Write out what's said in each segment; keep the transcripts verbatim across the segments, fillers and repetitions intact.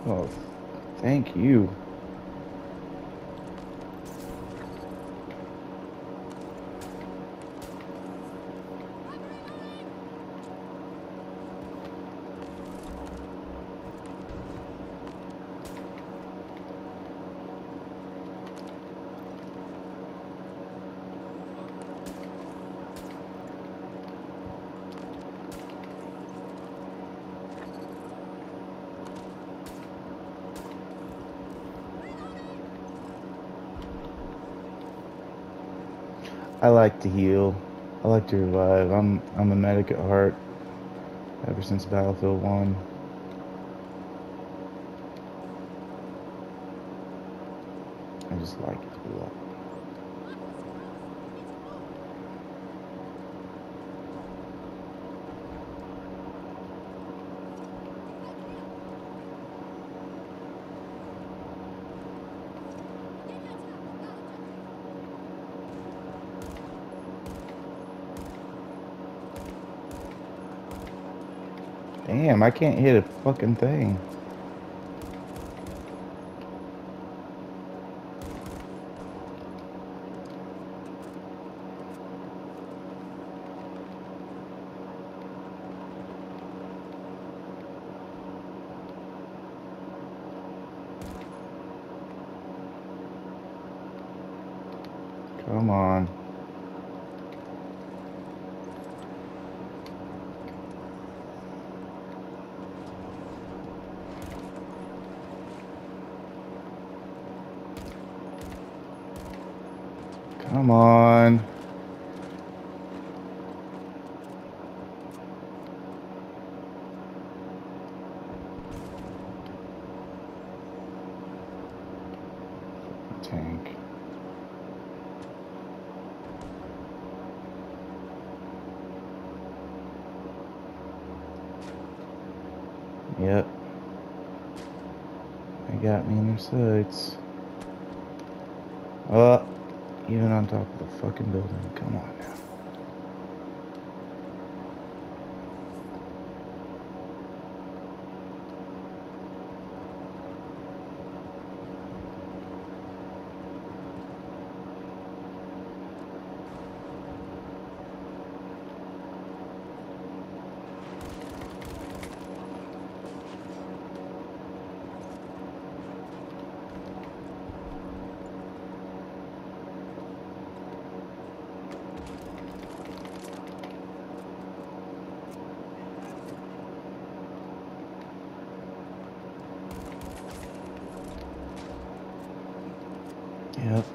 Oh, thank you. I like to heal. I like to revive. I'm I'm a medic at heart. Ever since Battlefield one. I just like it a lot. Damn, I can't hit a fucking thing. Come on. Come on. Tank. Yep. They got me in their sights. Oh, even on top of the fucking building. Come on now. Yep.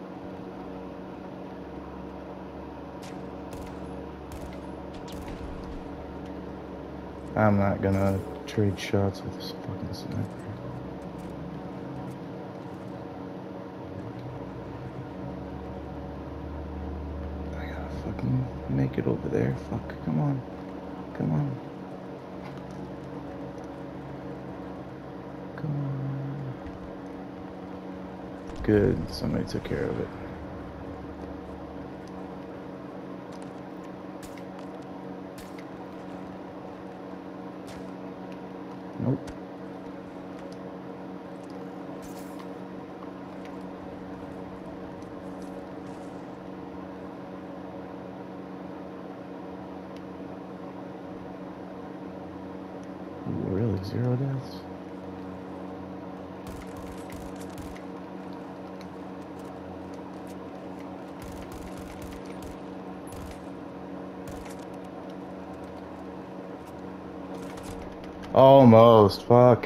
I'm not gonna trade shots with this fucking sniper. I gotta fucking make it over there. Fuck, come on. Come on. Come on. Good, somebody took care of it. Nope. Ooh, really? Zero deaths? Almost. Fuck.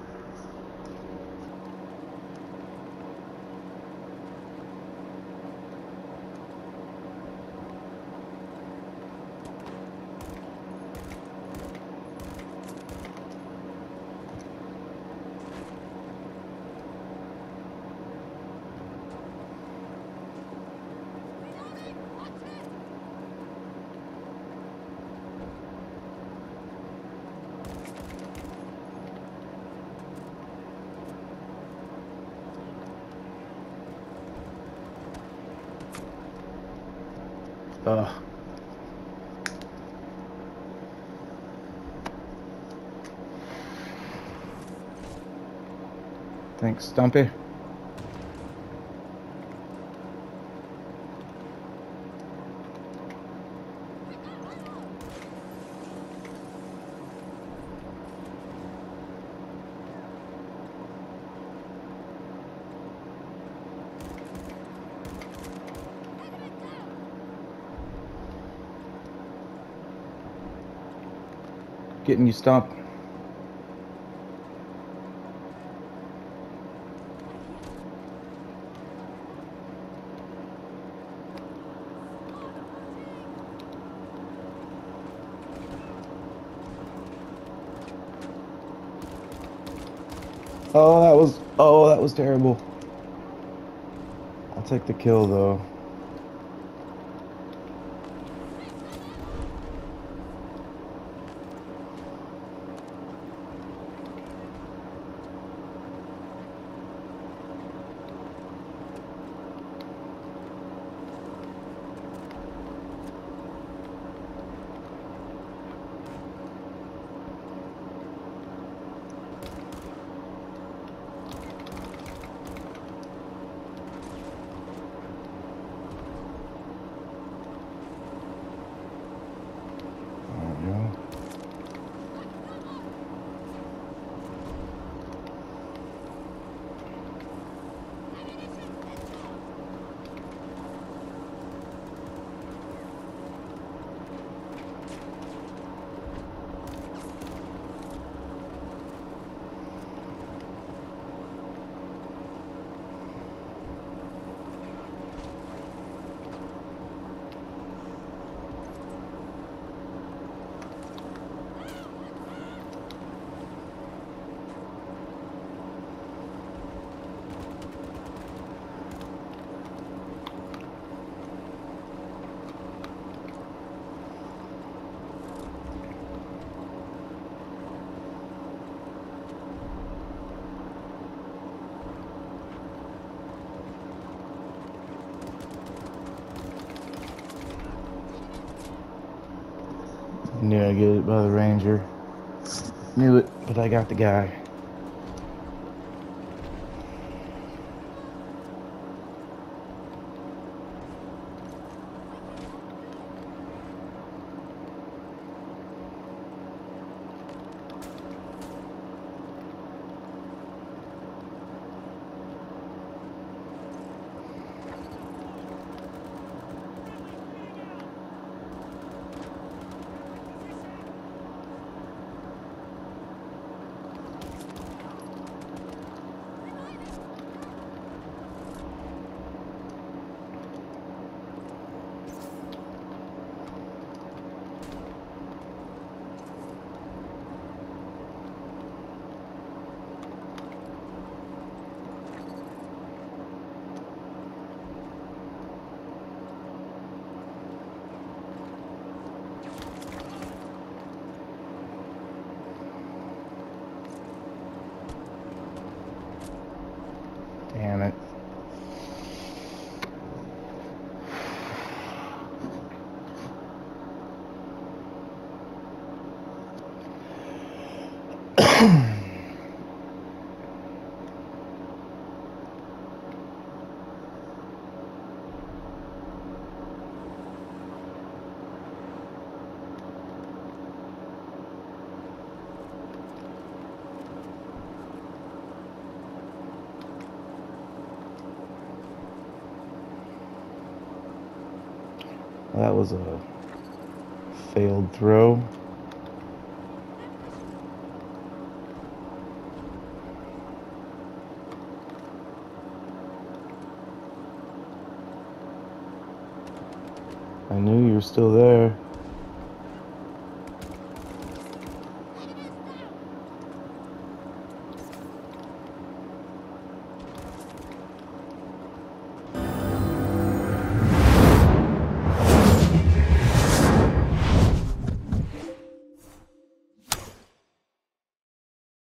Ugh. Thanks, Stumpy. Getting you, Stump. Oh, that was, oh, that was terrible. I'll take the kill, though. Knew I'd get it by the Ranger. Knew it, but I got the guy. Damn it. That was a failed throw. I knew you were still there.